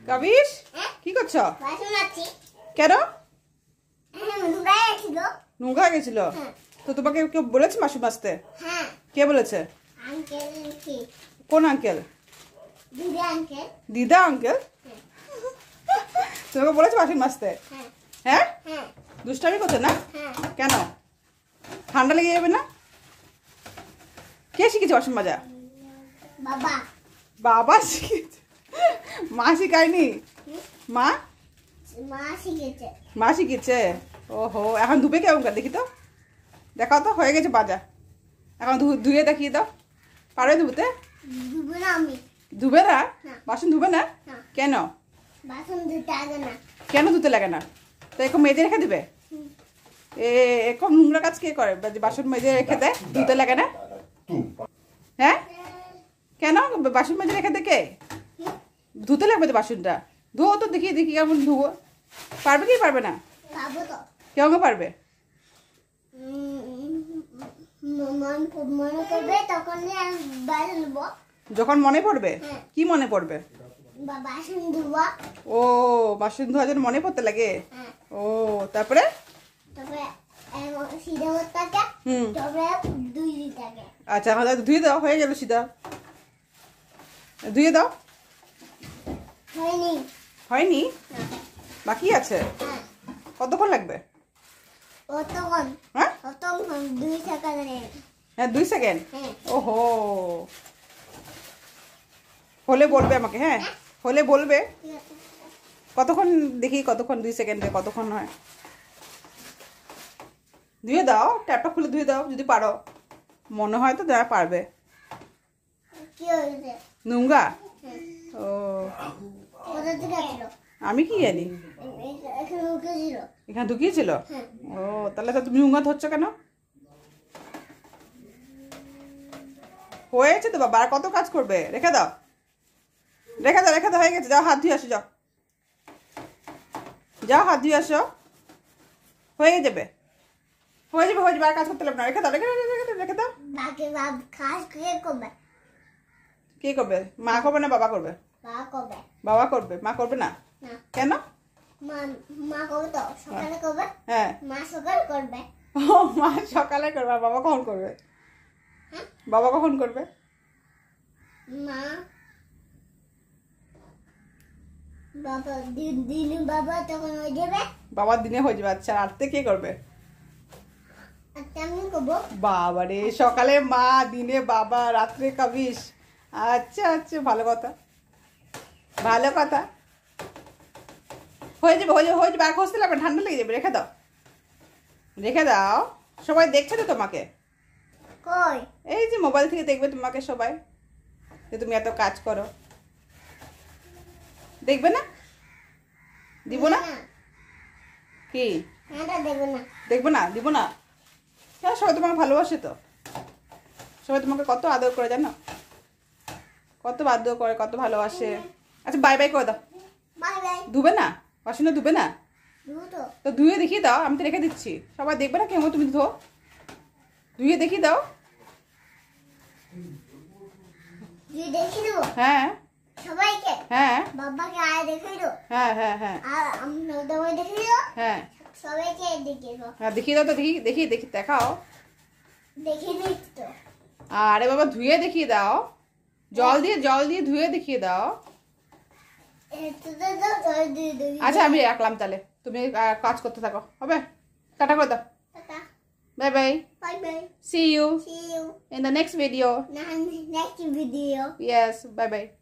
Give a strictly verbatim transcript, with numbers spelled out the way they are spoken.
কাবিশ কি করছো? কেন? নোংরা গেছিল? তো তোমাকে কেউ বলেছে বাসন মাজতে? কে বলেছে? কোন আঙ্কেল? দিদা আঙ্কেল তোমাকে বলেছে বাসন মাজতে? হ্যাঁ, দুষ্টামি করছো না? কেন? ঠান্ডা লেগে যাবে না? কে শিখেছে বাসন মাজা? বাবা। বাবা শিখেছে? মা শিখায়নি? মা মা শিখেছে। মা শিখেছে? ওহো, এখন ধুবে কেমন করে দেখি তো, দেখাও তো। হয়ে গেছে বাজা, এখন ধুয়ে দেখিয়ে দাও। পারবে ধুতে? ধুবে না আমি। ধুবে না? বাসন ধুবে না? কেন? বাসন ধুতে লাগে না। কেন ধুতে লাগে না? তো এরকম মেজে রেখে দিবে? এ এরকম নোংরা কাজ কে করে? বাসন মেজে রেখে দেয়, ধুতে লাগে না? হ্যাঁ, কেন বাসন মেজে রেখে দে? কে ধুতে লাগবে তো বাসনটা? ধুয়ো তো দেখি, দেখি কেমন ধুবো। পারবে কি পারবে না? পাবো তো। কেমন পারবে? মনে করবে তখন যখন মনে পড়বে? কি মনে পড়বে? বাসন ধোয়া। ও, বাসন ধোয়া যেন মনে পড়তে লাগে। ও, তারপরে আচ্ছা, ধুয়ে দাও, হয়ে গেল। সিধা ধুয়ে দাও। হয়নি? হয়নি? বাকি আছে? কতক্ষণ লাগবে? হ্যাঁ, দুই সেকেন্ড। হ্যাঁ, দুই সেকেন্ড। ওহো, হলে বলবে আমাকে। হ্যাঁ, হলে বলবে। কতক্ষণ দেখি, কতক্ষণ? দুই সেকেন্ডে কতক্ষণ হয়? ধুয়ে দাও, ট্যাপটা খুলে ধুয়ে দাও যদি পারো। মনে হয় তো যারা পারবে। নোংরা? ও, আমি কি জানি, এখানে ঢুকিয়েছিল। ও, তাহলে তো তুমি নোংরা ধরছো কেন? হয়েছে তো বাবা, আর কত কাজ করবে? রেখে দাও, রেখে দাও, রেখে দাও, হয়ে গেছে। যাও হাত ধুয়ে আসো, যাও যাও হাত ধুয়ে আসো, হয়ে যাবে, হয়ে যাবে, হয়ে যাবে। আর কাজ করতে লাগবে না। রেখে দাও, রেখে দাও, রেখে দাও, রেখে দাও। কে করবে? মা করবে না বাবা করবে? বাবা করবে। মা করবে না? কেন? মা করবে তো, সকালে করবে। হ্যাঁ, মা সকালে করবে। ও, মা সকালে করবে। আর বাবা কখন করবে? বাবা কখন করবে? মা বাবা দিনে বাবা তখন হয়ে যাবে। বাবার দিনে হয়ে যাবে। আচ্ছা, রাতে কে করবে? আচ্ছা, আমি করবো। বাবা রে, সকালে মা, দিনে বাবা, রাত্রে কাবিশ। আচ্ছা আচ্ছা, ভালো কথা, ভালো কথা। হয়ে যাবে, হয়ে যাবে, হয়ে যাবে। আর ঘষতে লাগবে, ঠান্ডা লেগে যাবে। রেখে দাও, রেখে দাও। সবাই দেখছে তো তোমাকে। কই? এই যে মোবাইল থেকে দেখবে তোমাকে সবাই, যে তুমি এত কাজ করো। দেখবে না? দিব না? কি দেখবো না? দেখবো না? দিব না? হ্যাঁ, সবাই তোমাকে ভালোবাসে তো। সবাই তোমাকে কত আদর করে, জানো? কত আদর করে, কত ভালোবাসে। আচ্ছা, বাই বাই করে দাও। Bye bye. ধুবে না বাসনটা? ধুবে না? ধুতো তো ধুয়ে দেখিয়ে দাও, আমি তো রেখে দিচ্ছি। সবাই দেখবে না কেমন তুমি ধো। ধুয়ে দেখিয়ে দাও। তুই দেখিয়ে দেবো? হ্যাঁ, সবাইকে। হ্যাঁ, বাবাকে আয় দেখিয়ে দেবো। হ্যাঁ, হ্যাঁ, হ্যাঁ, আর আমি তোমায় দেখিয়ে দেবো। হ্যাঁ, সবাইকে দেখিয়ে দেবো। হ্যাঁ, দেখিয়ে দাও তো, দেখি দেখি দেখি দেখাও। দেখিয়ে দিই তো। আরে বাবা, ধুয়ে দেখিয়ে দাও। জল দিয়ে, জল দিয়ে ধুয়ে দেখিয়ে দাও। আচ্ছা, আমি রাখলাম তাহলে, তুমি কাজ করতে থাকো। হবে? টাটা করে দাও। Bye bye. Bye bye. See you See you in the next video. next video. Yes, bye bye.